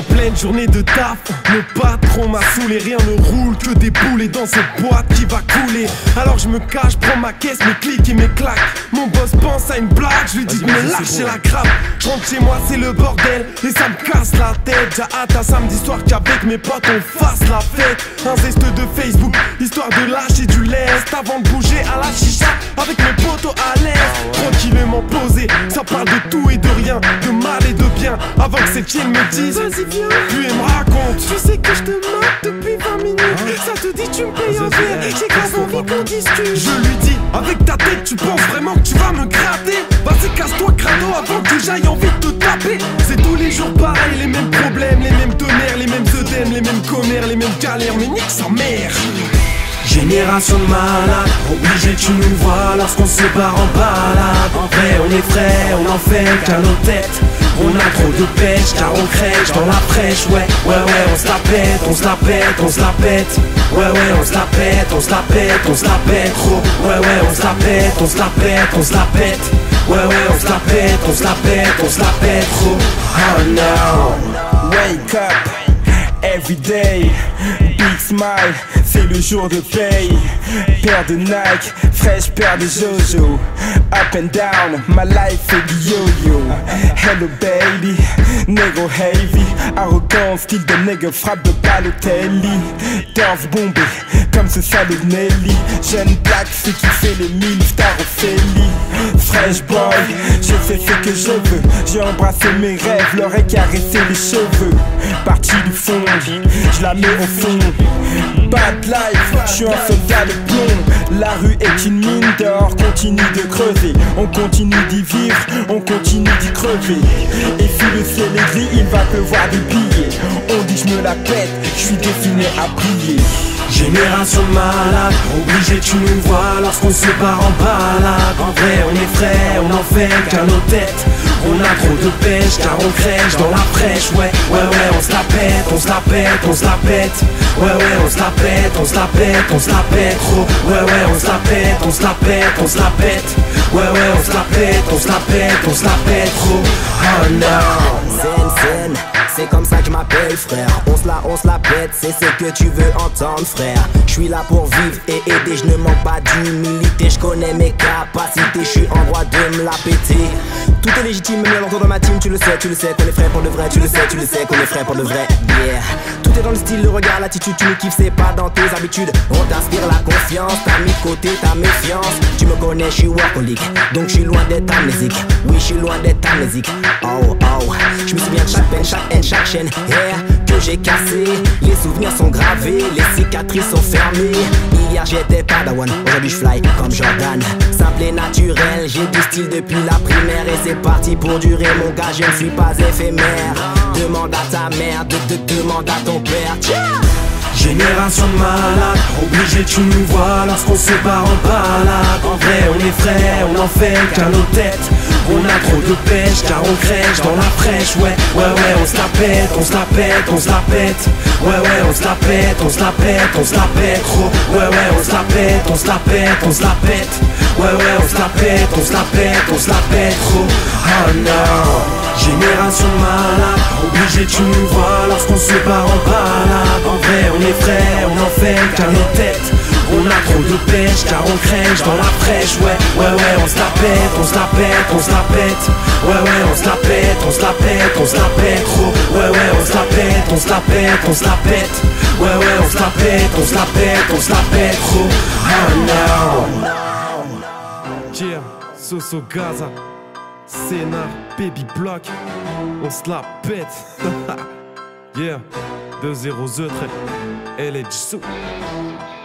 En pleine journée de taf, le patron m'a saoulé. Rien ne roule que des boules et dans cette boîte qui va couler. Alors je me cache, prends ma caisse, mes clics et mes claques. Mon boss pense à une blague, je lui dis de me lâcher la grappe. Je rentre chez moi, c'est le bordel et ça me casse la tête. J'ai hâte à samedi soir qu'avec mes potes on fasse la fête. Un zeste de Facebook, histoire de lâcher du lest. Avant de bouger à la chicha, avec mes potos à l'aise. Tranquillement posé, ça parle de tout et de rien, de mal et de bien. Avant que cette chienne me dise vas-y viens, puis elle me raconte. Tu sais que je te moque depuis 20 minutes. Ça te dit tu me payes un verre, j'ai grave envie qu'on discute. Je lui dis, avec ta tête tu penses vraiment que tu vas me gratter? Vas-y casse-toi crado avant que j'aille envie de te taper. C'est tous les jours pareil, les mêmes problèmes, les mêmes tonnerres, les mêmes œdèmes, les mêmes commères, les mêmes galères, mais nique sa mère. Génération de malades, obligé tu nous vois lorsqu'on se barre en balade. En vrai on est frais, on en fait qu'à nos têtes. On a trop de pêche car on crèche dans la fraîche. Ouais, on se la pète, on se la pète, on se la pète. Ouais, on se la pète, on se la pète, on se la pète trop. Ouais, on se la pète, on se la pète, on se la pète. Ouais, on se la pète, on se la pète, on se la pète trop. Oh no. Wake up, everyday, big smile, c'est le jour de paye. Paire de Nike, fraîche paire de Jojo. Up and down, my life est du yo-yo. Hello baby, négro heavy. Arrogant, style de nègre, frappe de Balotelli. Danse bombé, comme ce salaud de Nelly. Jeune black, c'est qui fait les mille stars Ophélie. Fresh boy, je fais ce que je veux. J'ai embrassé mes rêves, leur ai caressé les cheveux. Parti du fond, je la mets au fond. Bad life, je suis un soldat de plomb. La rue est une mine d'or, continue de creuser. On continue d'y vivre, on continue d'y crever. Et si le ciel est gris, il va pleuvoir des billets. On dit je me la pète, je suis destiné à briller. Génération de malades, obligé tu nous vois lorsqu'on se barre en balade. En vrai on est frais, on en fait qu'à nos têtes. On a trop de pêche car on crèche dans la fraîche. Ouais, on se la pète, on se la pète, on se la pète. Ouais, on se la pète, on se la pète, on se la pète trop. Ouais, on se la pète, on se la pète, on se la pète. Ouais, on se la pète, on se la pète, on se la pète trop. Oh no. Zen, c'est comme ça que je m'appelle frère. On se la pète, c'est ce que tu veux entendre frère. Je suis là pour vivre et aider, je ne manque pas d'humilité. Je connais mes capacités, je suis en droit de me la péter. Tout est légitime, même l'entour de ma team, tu le sais qu'on est frais pour de vrai. Tu le sais qu'on est frais pour de vrai, yeah. Tout est dans le style, le regard, l'attitude, tu nous kiffes, c'est pas dans tes habitudes. On t'inspire la confiance, t'as mis de côté ta méfiance. Tu me connais, je suis workaholic, donc je suis loin d'être amnésique. Oui, je suis loin d'être amnésique. Oh, je me souviens de chaque peine, chaque haine, chaque chaîne, yeah, que j'ai cassé. Les souvenirs sont gravés, les cicatrices sont fermées. Hier j'étais padawan, aujourd'hui je fly comme Jordan. Simple et naturel, j'ai du style depuis la primaire. Et c'est parti pour durer mon gars, je ne suis pas éphémère. Demande à ta mère, demande à ton père. Génération de malades, obligé tu nous vois lorsqu'on se barre en balade. En vrai on est frais, on en fait qu'à nos têtes. On a trop de pêche car on crèche dans la fraîche. Ouais, on se la pète, on se la pète, on se la pète. Ouais, on se la pète, on se la pète, on se la pète trop. Ouais, on se la pète, on se la pète, on se la pète. Ouais, on se la pète, on se la pète, on se la pète trop. Oh no. Génération de malades, obligé tu nous vois lorsqu'on se barre en balade. En vrai on est frais, on en fait qu'à nos têtes. On a trop de pêche car on crèche dans la fraîche. Ouais, on se la pète, on se la pète, on se la pète. Ouais, on se la pète, on se la pète, on se la pète trop. Ouais, on se la pète, on se la pète, on se la pète. Ouais, on se la pète, on se la pète, on se la pète trop. Oh no. Yeah, Soso Gaza, Sénat, Baby Block, on se la pète. Yeah, 2-0 The Trap, LH Sou.